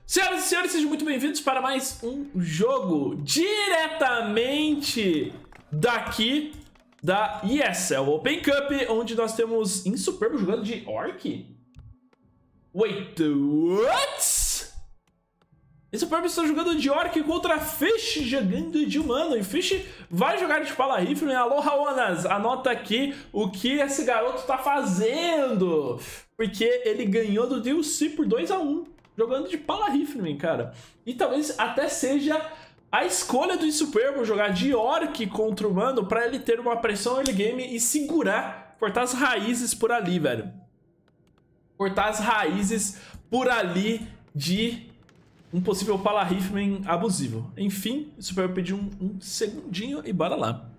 Senhoras e senhores, sejam muito bem-vindos para mais um jogo diretamente daqui da ESL Open Cup, onde nós temos Insuperbo jogando de Orc? Wait, what? Insuperbo está jogando de Orc contra Fish jogando de humano, e Fish vai jogar de Pala Rifle. Aloha, Onas, anota aqui o que esse garoto tá fazendo, porque ele ganhou do DLC por 2-1. Jogando de Pala Rifle, cara. E talvez até seja a escolha do Insuperbo jogar de Orc contra o humano pra ele ter uma pressão early game e segurar, cortar as raízes por ali, velho. Cortar as raízes por ali de um possível Pala Rifle abusivo. Enfim, o Insuperbo pediu um segundinho e bora lá.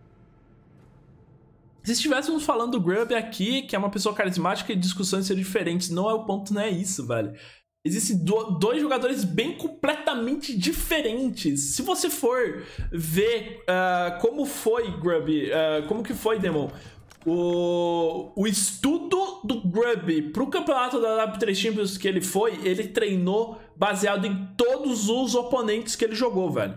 Se estivéssemos falando do Grub aqui, que é uma pessoa carismática e discussões seriam diferentes, não é o ponto, não é isso, velho. Existem dois jogadores bem completamente diferentes. Se você for ver como foi, Grub, como que foi, Demon, o estudo do Grub pro campeonato da W3 Champions que ele foi, ele treinou baseado em todos os oponentes que ele jogou, velho.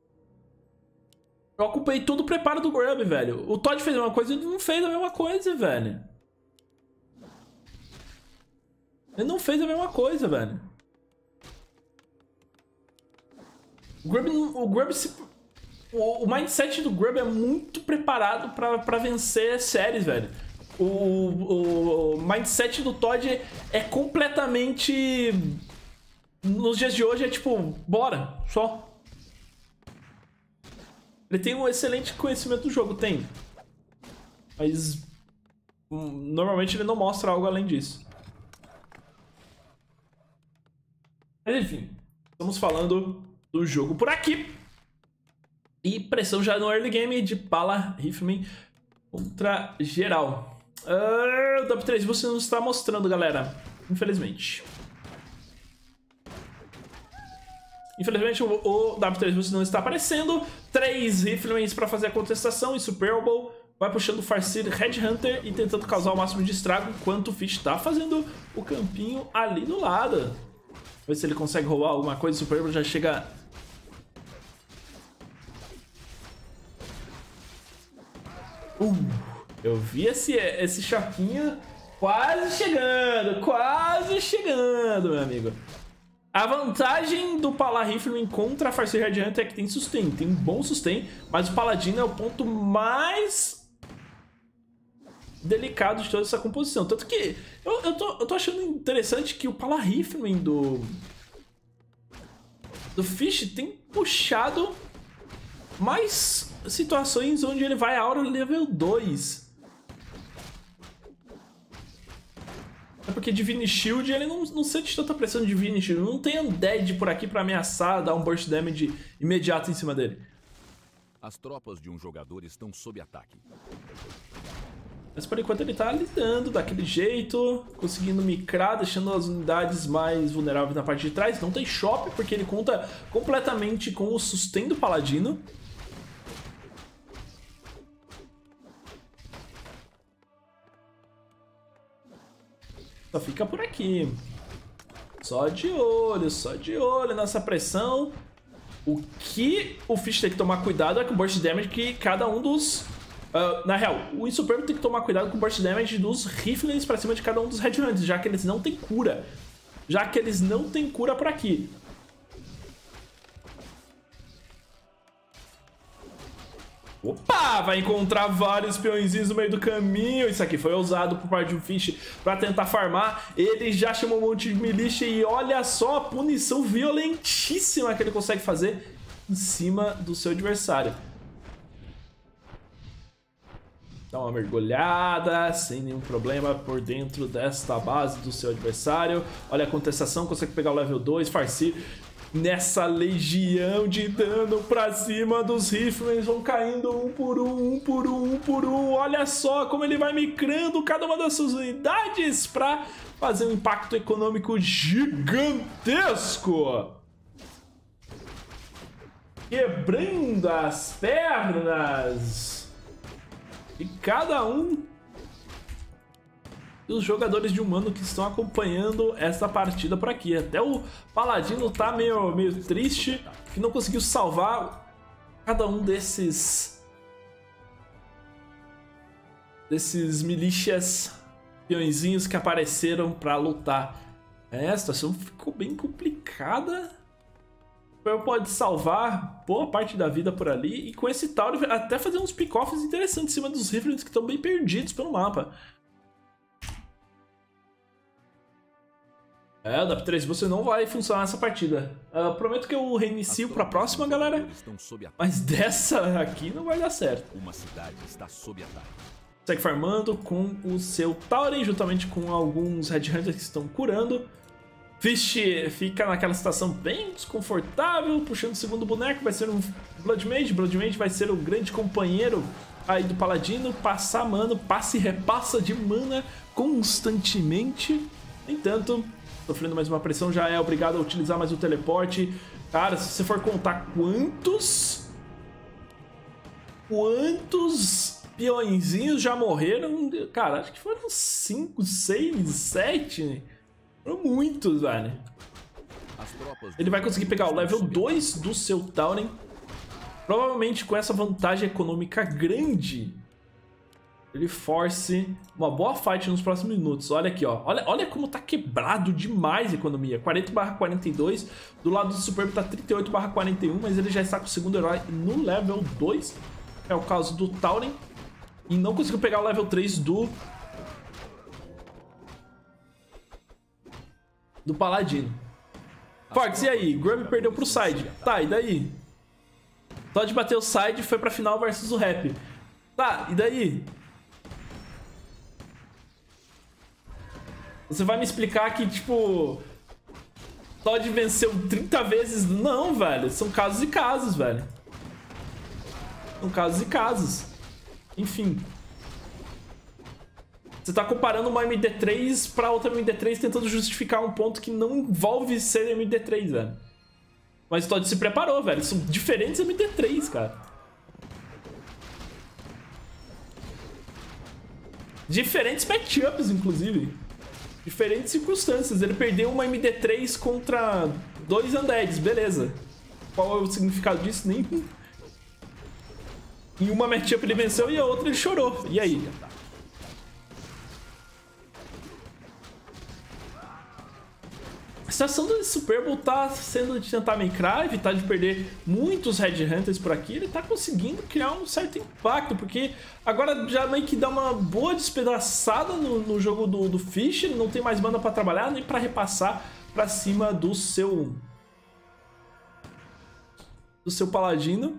Eu ocupei todo o preparo do Grub, velho. O Todd fez a mesma coisa e ele não fez a mesma coisa, velho. Ele não fez a mesma coisa, velho. O mindset do Grub é muito preparado pra vencer séries, velho. O mindset do Todd é completamente... Nos dias de hoje é tipo, bora, só. Ele tem um excelente conhecimento do jogo, tem. Mas... normalmente ele não mostra algo além disso. Mas enfim, estamos falando do jogo por aqui. E pressão já no early game de Pala Rifleman contra geral. O W3 você não está mostrando, galera. Infelizmente. Infelizmente o W3 você não está aparecendo. 3 Riflemans para fazer a contestação. E Insuperbo vai puxando o Farseer Headhunter e tentando causar o máximo de estrago, enquanto o Fish está fazendo o campinho ali do lado. Ver se ele consegue roubar alguma coisa. O Insuperbo já chega... eu vi esse choquinho quase chegando, meu amigo. A vantagem do Pala Rifleman contra a Farseer Headhunter é que tem sustain, tem um bom sustain, mas o Paladino é o ponto mais delicado de toda essa composição. Tanto que eu tô achando interessante que o Pala Rifleman do Fish tem puxado mais situações onde ele vai a Aura level 2. É porque Divine Shield ele não sente tanta pressão de Divine Shield. Não tem Undead por aqui pra ameaçar, dar um burst damage imediato em cima dele. As tropas de um jogador estão sob ataque. Mas por enquanto ele tá lidando daquele jeito, conseguindo micrar, deixando as unidades mais vulneráveis na parte de trás. Não tem shop, porque ele conta completamente com o sustain do Paladino. Só fica por aqui. Só de olho nessa pressão. O que o Fish tem que tomar cuidado é com o burst damage que cada um dos... na real, o Insuperbo tem que tomar cuidado com o burst damage dos Rifles pra cima de cada um dos Headhunters, já que eles não têm cura. Por aqui. Opa! Vai encontrar vários peõezinhos no meio do caminho. Isso aqui foi ousado por parte do Fish pra tentar farmar. Ele já chamou um monte de milícia e olha só a punição violentíssima que ele consegue fazer em cima do seu adversário. Dá uma mergulhada, sem nenhum problema, por dentro desta base do seu adversário. Olha a contestação, consegue pegar o level 2, Farseer. Nessa legião de dano pra cima dos Riflemans, vão caindo um por um. Olha só como ele vai micrando cada uma das suas unidades pra fazer um impacto econômico gigantesco. Quebrando as pernas. E cada um e os jogadores de humano que estão acompanhando essa partida por aqui. Até o Paladino tá meio triste, que não conseguiu salvar cada um desses milícias peõezinhos que apareceram pra lutar. A situação ficou bem complicada. O Super pode salvar boa parte da vida por ali, e com esse Tauri até fazer uns pick-offs interessantes em cima dos Riflins que estão bem perdidos pelo mapa. O DAP 3 você não vai funcionar nessa partida. Prometo que eu reinicio pra próxima, galera. Mas dessa aqui não vai dar certo. Uma cidade está sob ataque. Segue farmando com o seu Tauren, juntamente com alguns Headhunters que estão curando. Fish fica naquela situação bem desconfortável, puxando o segundo boneco, vai ser um Blood Mage. Blood Mage vai ser o grande companheiro aí do Paladino, passar mana, passa e repassa de mana constantemente. No entanto, sofrendo mais uma pressão, já é obrigado a utilizar mais o teleporte. Cara, se você for contar quantos peõezinhos já morreram, cara, acho que foram 5, 6, 7... Foram muitos, velho. Ele vai conseguir pegar o level 2 do seu Tauren. Provavelmente com essa vantagem econômica grande, ele force uma boa fight nos próximos minutos. Olha aqui, ó. Olha como tá quebrado demais a economia. 40/42. Do lado do Superbo tá 38/41, mas ele já está com o segundo herói no level 2. É o caso do Tauren. E não conseguiu pegar o level 3 do Paladino. Fox, e aí? Grub perdeu pro side. Tá, e daí? Todd bateu o side e foi pra final versus o Rap. Tá, e daí? Você vai me explicar que, tipo, Todd venceu 30 vezes? Não, velho. São casos e casos, velho. São casos e casos. Enfim. Você tá comparando uma MD3 pra outra MD3, tentando justificar um ponto que não envolve ser MD3, velho. Mas o Todd se preparou, velho. São diferentes MD3, cara. Diferentes matchups, inclusive. Diferentes circunstâncias. Ele perdeu uma MD3 contra 2 Undeads, beleza. Qual é o significado disso? Nenhum. Em uma matchup ele venceu e a outra ele chorou. E aí? A situação do Super Bowl tá sendo de tentar May Cry, evitar de perder muitos Headhunters por aqui. Ele tá conseguindo criar um certo impacto, porque agora já meio que dá uma boa despedaçada no jogo do Fish. Ele não tem mais mana pra trabalhar, nem pra repassar pra cima do seu Paladino.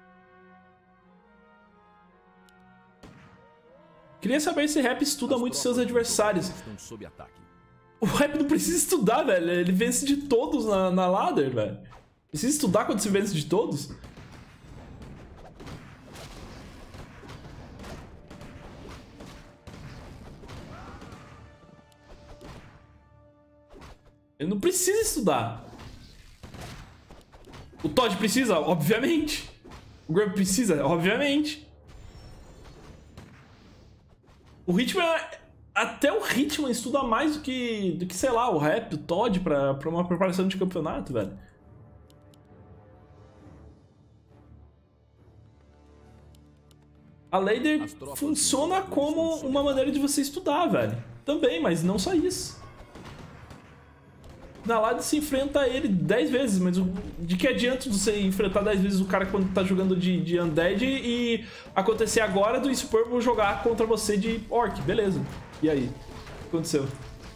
Queria saber se Rap estuda muito seus adversários. O Rap não precisa estudar, velho. Ele vence de todos na ladder, velho. Precisa estudar quando se vence de todos? Ele não precisa estudar. O Todd precisa? Obviamente. O Grub precisa? Obviamente. O Hitman... Até o Hitman estuda mais do que, sei lá, o Rap, o Todd pra uma preparação de campeonato, velho. A Ladder funciona como uma maneira de você estudar, velho. Também, mas não só isso. Na Ladder se enfrenta ele 10 vezes, mas de que adianta você enfrentar 10 vezes o cara quando tá jogando de Undead e acontecer agora do Superbo jogar contra você de Orc, beleza. E aí? O que aconteceu?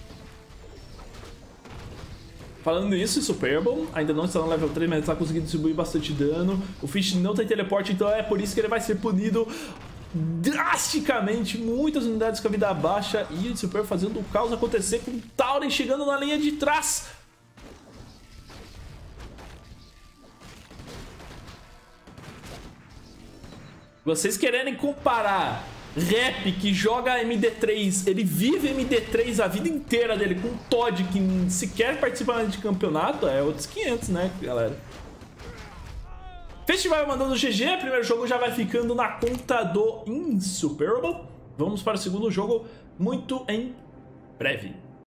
Falando nisso, o Superbo ainda não está no level 3, mas está conseguindo distribuir bastante dano. O Fish não tem teleporte, então é por isso que ele vai ser punido drasticamente. Muitas unidades com a vida baixa e o Superbo fazendo o caos acontecer com o Tauren chegando na linha de trás. Vocês quererem comparar Rap, que joga MD3, ele vive MD3 a vida inteira dele, com o Todd, que sequer participa de campeonato, é outros 500, né, galera? Festival mandando GG, primeiro jogo já vai ficando na conta do Insuperable. Vamos para o segundo jogo, muito em breve.